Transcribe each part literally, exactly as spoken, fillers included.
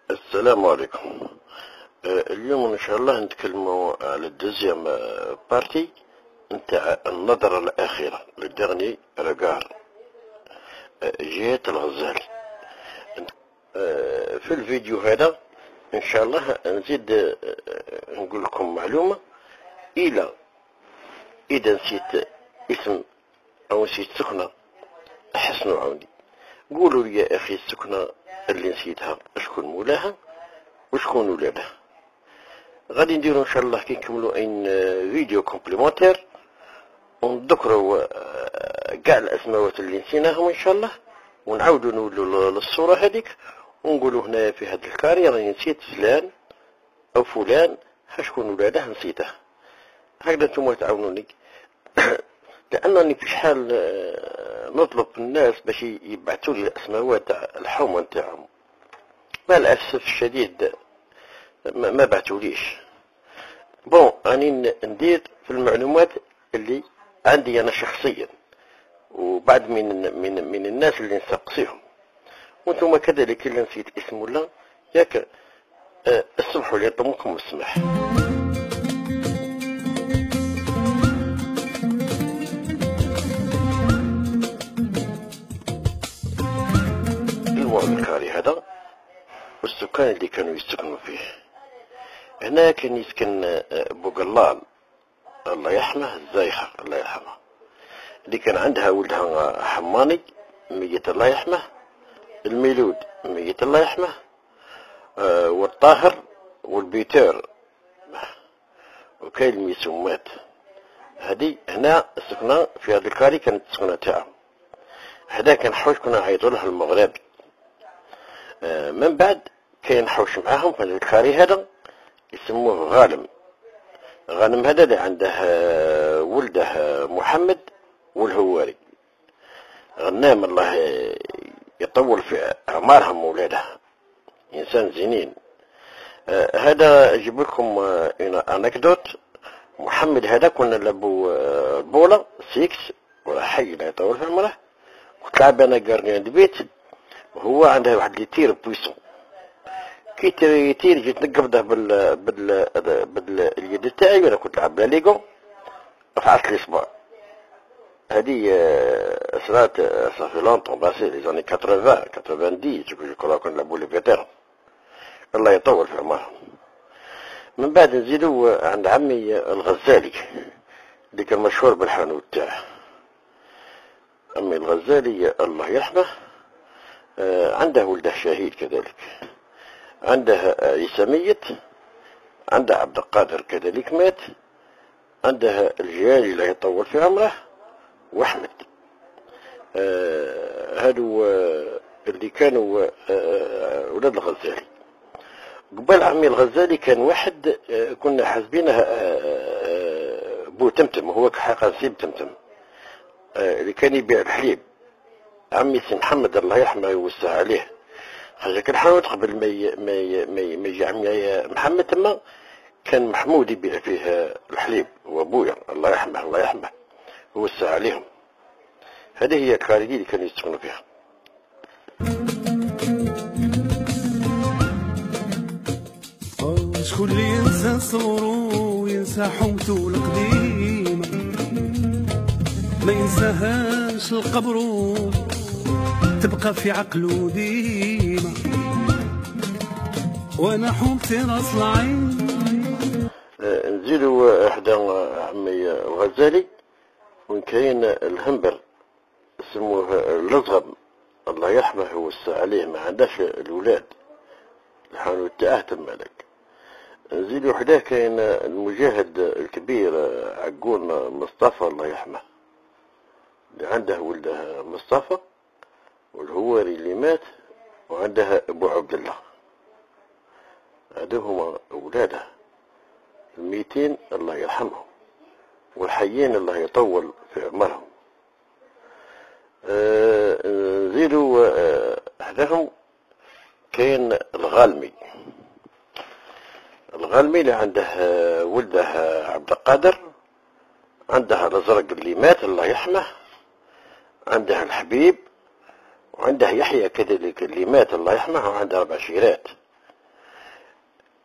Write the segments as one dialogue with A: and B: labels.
A: السلام عليكم. آه، اليوم ان شاء الله نتكلموا على الدوزيام بارتي نتاع النظرة الأخيرة لو ديرني ريغار جهة الغزالي. آه، في الفيديو هذا ان شاء الله نزيد آه، نقول لكم معلومة. إلى إذا نسيت اسم أو نسيت سكنة حسنوا عوني، قولوا لي يا أخي السكنة اللي نسيتها شكون مولاها وشكون ولادها. غادي نديرو ان شاء الله كي نكملوا ان فيديو كومبليمونتير ونذكروا كاع الاسماوات اللي نسيناهم ان شاء الله، ونعاودوا نولوا للصوره هذيك ونقولوا هنا في هذا الكاري راني نسيت فلان او فلان شكون ولاده نسيته. هكذا نتوما تعاونوني لانني في شحال نطلب الناس باش يبعثوا لي الاسماوات تاع الحومه نتاعهم، مع الاسف الشديد ما بعتوليش. بون راني ندير في المعلومات اللي عندي انا شخصيا، وبعد من من من الناس اللي نسقسيهم، وانتم كذلك اللي نسيت اسم ولا ياك أه اسمحوا لي طمكم السماح. المهم الكاري هذا والسكان اللي كانوا يسكنوا فيه، هنا كان يسكن بوقلال الله يرحمه الزايخة الله يرحمه، اللي كان عندها ولدها حماني ميت الله يرحمه، الميلود ميت الله يرحمه، آه والطاهر والبيتير وكاين الميسومات. هذه هنا السكنة في هذا الكاري كانت السكنة تاعهم. هذا كان حوش كنا عيطوا له المغربي. آه من بعد كاين حوش معاهم في هذا الكاري هذا يسموه غانم. غانم هذا اللي عنده ولده محمد والهواري. غنام الله يطول في اعمارهم ولاده، انسان زينين. آه هذا اجيب لكم آه انكدوت. محمد هذا كنا نلعبوا آه بولا سيكس ولا حي لا يطول في عمره، كنت لعب انا قرني عند بيت وهو عنده واحد اللي يطير بويسون، كي يطير جيت نقبضه بال بال باليد تاعي وانا كنت نلعب ليغو رفعت لي صباع. هذه صرات صافي لونطون باسي لي زاني ثمانين ثمانين جو كنا نلعبوا لي فيتيران الله يطول في عمرهم. من بعد نزيدو عند عمي الغزالي اللي كان مشهور بالحانوت تاعه. عمي الغزالي الله يرحمه عنده ولده شهيد كذلك، عنده عيسى ميت، عنده عبد القادر كذلك مات، عنده الجيالي لا يطول في عمره واحمد. آه هادو آه اللي كانوا آه ولاد الغزالي. قبل عمي الغزالي كان واحد آه كنا حاسبينه آه آه بو تمتم، هو حقا سيب تمتم آه اللي كان يبيع الحليب. عمي سي محمد الله يرحمه ويوسع عليه. حاجه كان حاول قبل ما ي... ما ي... ما, ي... ما يجي عمي محمد تما كان محمود يبيع فيه الحليب وابويا الله يرحمه الله يرحمه ووسع عليهم. هذه هي الكاريدي اللي كانوا يسكنوا فيها.
B: شكون اللي ينسى صورو وينسى حومته القديمة، ما ينساهاش القبرو تبقى في عقله ديما، وانا حومتي راس العين.
A: آه نزيدو احدى عمي الغزالي وين كاين الهنبر سموه الازغم الله يرحمه ويوسع عليه، ما عندهاش الاولاد الحانوت تاعه تمالك. نزيدو حداه كاين المجاهد الكبير عقون مصطفى الله يرحمه اللي عنده ولده مصطفى والهواري اللي مات، وعندها ابو عبد الله. هذو هما اولاده الميتين الله يرحمهم والحيين الله يطول في عمرهم. آه نزيدو آه هذاهم كاين الغالمي. الغالمي اللي عنده آه ولده عبد القادر، عندها الازرق اللي مات الله يرحمه، عندها الحبيب، وعنده يحيى كذلك اللي مات الله يرحمه، وعنده اربع شيرات.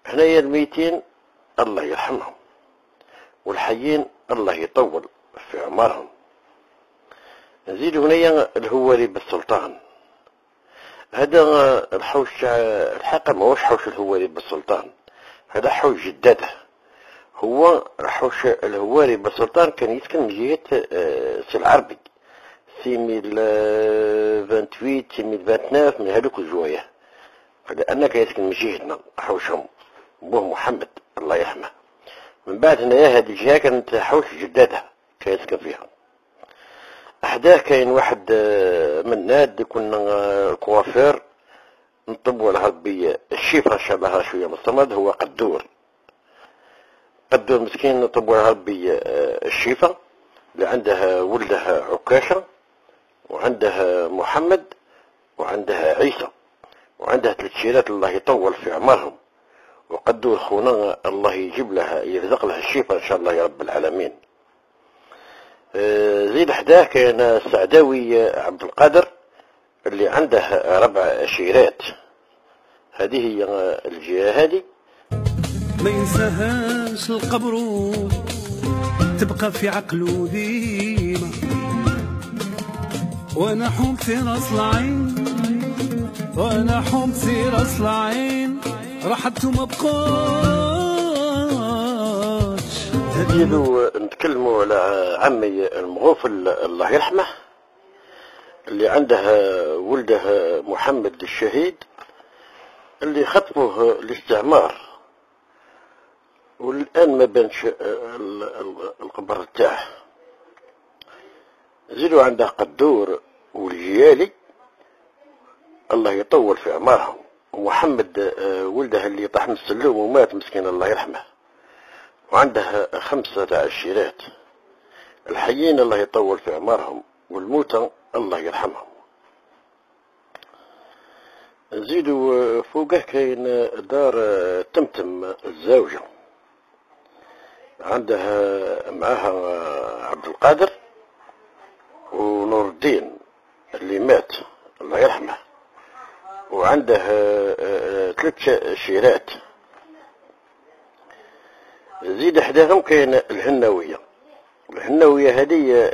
A: هنايا الميتين الله يرحمهم، والحيين الله يطول في عمرهم. نزيد هنايا الهواري بالسلطان. هذا الحوش الحقيقة ماهوش حوش الهواري بالسلطان، هذا حوش جداده. هو حوش الهواري بالسلطان كان يسكن من جهة سي العربي سي ميل ثمانية وعشرين سي ميل تسعة وعشرين من هذوك الجوايه، لأن كان يسكن من جهتنا حوشهم بوه محمد الله يرحمه. من بعد هنايا هذه الجهة كانت حوش جداده كان يسكن فيها. أحداث كاين واحد من ناد كنا كوافير نطبوا العربية الشيفة شبهها شوية من الصمد، هو قدور قدور مسكين نطبوا العربية الشيفة اللي عندها ولدها عكاشة وعندها محمد وعندها عيسى وعندها ثلاث شيرات الله يطول في عمرهم. وقدور خونا الله يجيب لها يرزق لها الشيفة إن شاء الله يا رب العالمين. زيد حداه كان السعداوي عبد القادر اللي عنده ربع شيرات. هذه هي الجهة هذه
B: ما ينساهاش القبر، تبقى في عقله ديما. وانا حوم في راس العين، وانا حوم في راس العين، راحت وما بقاش.
A: نزيدو نتكلموا على عمي المغوفل الله يرحمه اللي عنده ولده محمد الشهيد اللي خطفوه الاستعمار، والآن ما بانش القبر تاعه. زيدو عنده قدور والجيالي الله يطول في عمرهم، ومحمد ولده اللي طاح من السلوم ومات مسكين الله يرحمه، وعنده خمسة عشيرات. الحيين الله يطول في عمرهم، والموتى الله يرحمهم. نزيدو فوقه كاين دار تمتم الزوجة، عندها معاها عبد القادر ونور الدين اللي مات الله يرحمه، وعنده ثلاث شيرات. زيد حداهم كاين الهناوية. الهناوية هذه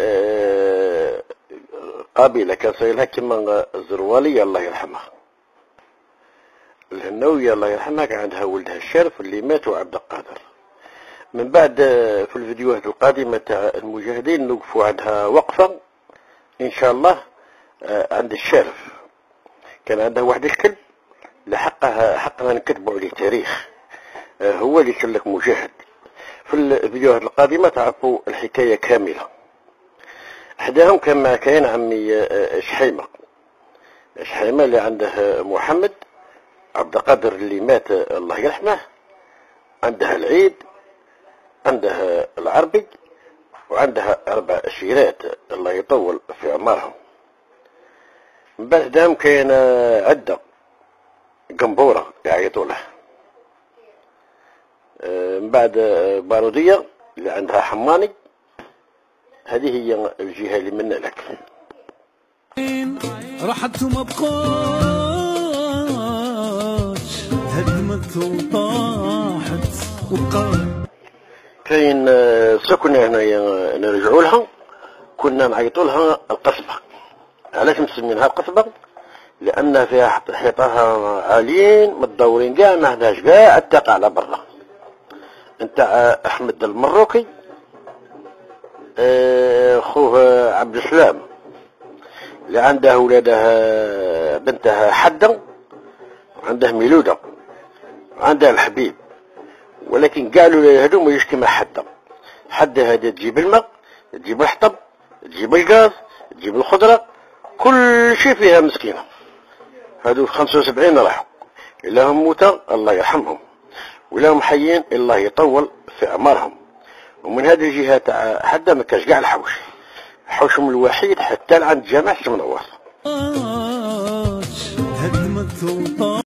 A: قابلة كان صايلها كما الزروالية الله يرحمها. الهناوية الله يرحمها كان عندها ولدها الشرف اللي مات وعبد القادر. من بعد في الفيديوهات القادمة تاع المجاهدين نوقفوا عندها وقفة إن شاء الله. عند الشرف كان عندها واحد الكلب لحقها حقنا نكتبوا عليه تاريخ، هو اللي سلك مجاهد. في الفيديوهات القادمة تعرفوا الحكاية كاملة. أحداهم كان كاين عمي شحيمة شحيمة اللي عنده محمد عبد القادر اللي مات الله يرحمه، عندها العيد، عندها العربي، وعندها أربع شيرات الله يطول في عمرهم. من بعد دام كاين عدة قنبورة يعيطوا له. من بعد بارودية اللي عندها حماني. هذه هي الجهة اللي منا لك.
B: راحت وما بقاش، هدمت وطاحت وبقى.
A: كاين سكنة هنايا نرجعوا لها، كنا نعيطوا لها القصبة. علاش مسمينها القصبة؟ لأن فيها حيطها عاليين متدورين كاع، ما عندهاش كاع التقى على برا. نتاع أحمد المروكي خوه عبد السلام اللي عنده ولادها بنتها حدة، وعنده ميلودة، وعنده الحبيب. ولكن قالوا هادو ما يشكي مع حدة. حدة هذه تجيب الماء، تجيب الحطب، تجيب الغاز، تجيب الخضرة، كل شيء فيها مسكينة. هادو خمسة وسبعين راحوا، إلا هم موتى الله يرحمهم، ولا هم حيين الله يطول في أعمارهم. ومن هذه الجهة تاع حدا ما كاش كاع الحوش، حوشهم الوحيد حتى لعند جامع السمنوار.